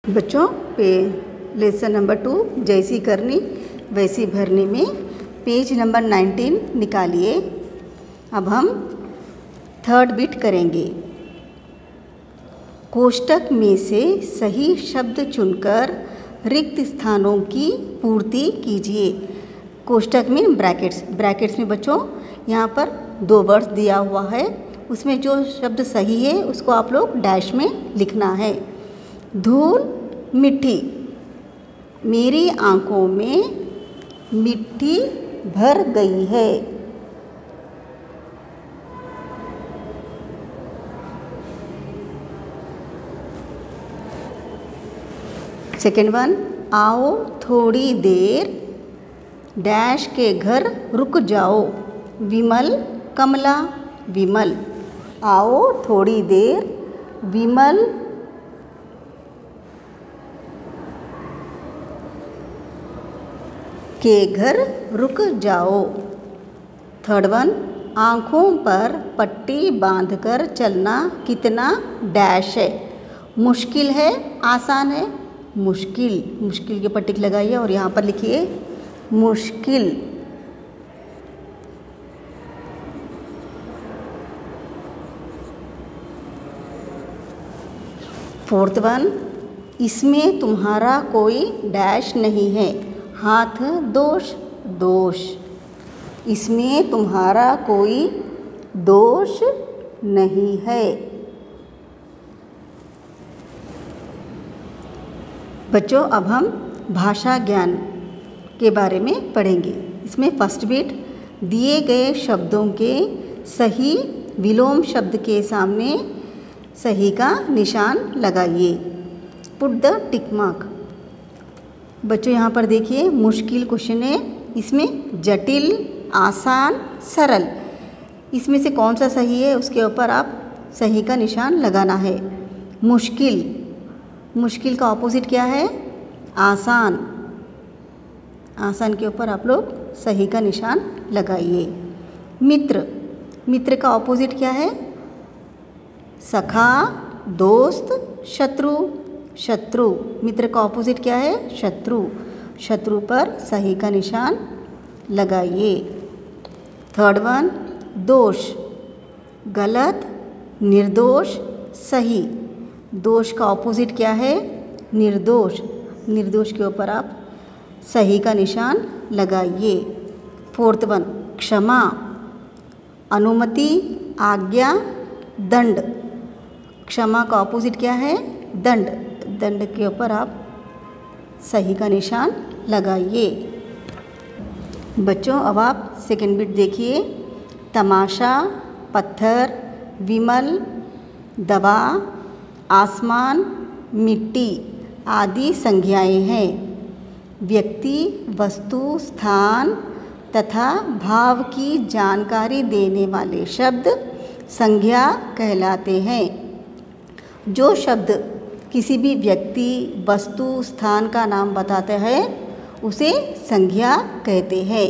बच्चों पे lesson number 2 जैसी करनी वैसी भरनी में पेज नंबर 19 निकालिए। अब हम थर्ड बिट करेंगे। कोष्टक में से सही शब्द चुनकर रिक्त स्थानों की पूर्ति कीजिए। कोष्टक में ब्रैकेट्स में बच्चों यहाँ पर 2 वर्ड्स दिया हुआ है, उसमें जो शब्द सही है उसको आप लोग डैश में लिखना है। धूल मिट्टी, मेरी आंखों में मिट्टी भर गई है। सेकेंड वन, आओ थोड़ी देर डैश के घर रुक जाओ। विमल कमला विमल, आओ थोड़ी देर विमल के घर रुक जाओ। थर्ड वन, आँखों पर पट्टी बांधकर चलना कितना डैश है। मुश्किल है आसान है। मुश्किल की पट्टी लगाइए और यहाँ पर लिखिए मुश्किल। फोर्थ वन, इसमें तुम्हारा कोई डैश नहीं है। हाथ दोष, इसमें तुम्हारा कोई दोष नहीं है। बच्चों अब हम भाषा ज्ञान के बारे में पढ़ेंगे। इसमें फर्स्ट बिट, दिए गए शब्दों के सही विलोम शब्द के सामने सही का निशान लगाइए। Put the tick mark. बच्चों यहाँ पर देखिए मुश्किल क्वेश्चन है, इसमें जटिल आसान सरल, इसमें से कौन सा सही है उसके ऊपर आप सही का निशान लगाना है। मुश्किल का ऑपोजिट क्या है? आसान के ऊपर आप लोग सही का निशान लगाइए। मित्र का ऑपोजिट क्या है? सखा दोस्त शत्रु, मित्र का ऑपोजिट क्या है? शत्रु पर सही का निशान लगाइए। थर्ड वन, दोष गलत निर्दोष सही, दोष का ऑपोजिट क्या है? निर्दोष के ऊपर आप सही का निशान लगाइए। फोर्थ वन, क्षमा अनुमति आज्ञा दंड, क्षमा का ऑपोजिट क्या है? दंड के ऊपर आप सही का निशान लगाइए। बच्चों अब आप सेकेंड बिट देखिए। तमाशा पत्थर विमल दवा आसमान मिट्टी आदि संज्ञाएं हैं। व्यक्ति वस्तु स्थान तथा भाव की जानकारी देने वाले शब्द संज्ञा कहलाते हैं। जो शब्द किसी भी व्यक्ति वस्तु स्थान का नाम बताता है उसे संज्ञा कहते हैं।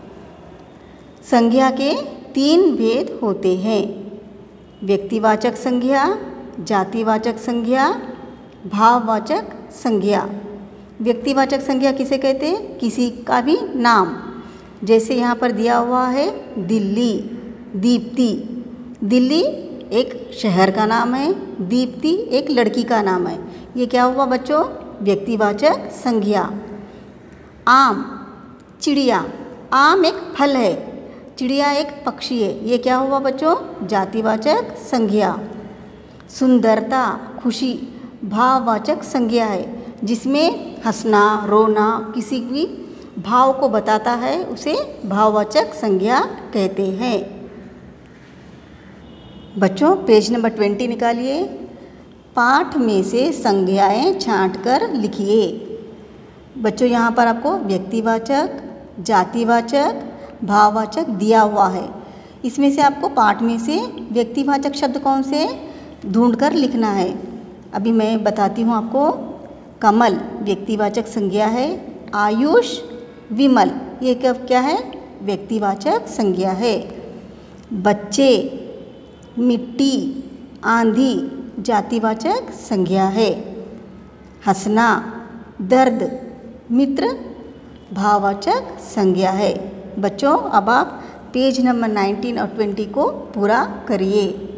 संज्ञा के 3 भेद होते हैं, व्यक्तिवाचक संज्ञा, जातिवाचक संज्ञा, भाववाचक संज्ञा। व्यक्तिवाचक संज्ञा किसे कहते हैं? किसी का भी नाम, जैसे यहाँ पर दिया हुआ है दिल्ली दीप्ति। दिल्ली एक शहर का नाम है, दीप्ति एक लड़की का नाम है। ये क्या हुआ बच्चों? व्यक्तिवाचक संज्ञा। आम चिड़िया, आम एक फल है, चिड़िया एक पक्षी है। ये क्या हुआ बच्चों? जातिवाचक संज्ञा। सुंदरता खुशी भाववाचक संज्ञा है, जिसमें हंसना रोना किसी भी भाव को बताता है उसे भाववाचक संज्ञा कहते हैं। बच्चों पेज नंबर 20 निकालिए। पाठ में से संज्ञाएं छांटकर लिखिए। बच्चों यहाँ पर आपको व्यक्तिवाचक जातिवाचक भाववाचक दिया हुआ है, इसमें से आपको पाठ में से व्यक्तिवाचक शब्द कौन से ढूंढकर लिखना है। अभी मैं बताती हूँ आपको। कमल व्यक्तिवाचक संज्ञा है। आयुष विमल ये क्या है? व्यक्तिवाचक संज्ञा है। बच्चे मिट्टी आंधी जातिवाचक संज्ञा है। हंसना, दर्द, मित्र भाववाचक संज्ञा है। बच्चों अब आप पेज नंबर 19 और 20 को पूरा करिए।